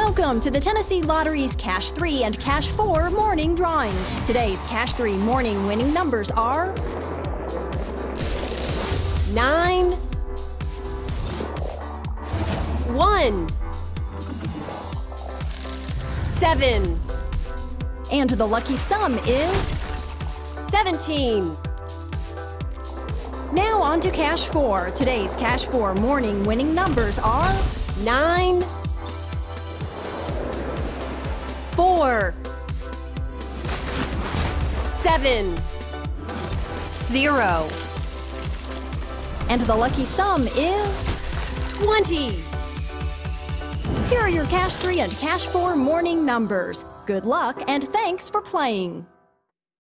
Welcome to the Tennessee Lottery's Cash 3 and Cash 4 morning drawings. Today's Cash 3 morning winning numbers are 9, 1, 7, and the lucky sum is 17. Now on to Cash 4. Today's Cash 4 morning winning numbers are 9, 4, 7, 0. And the lucky sum is 20. Here are your Cash 3 and Cash 4 morning numbers. Good luck and thanks for playing.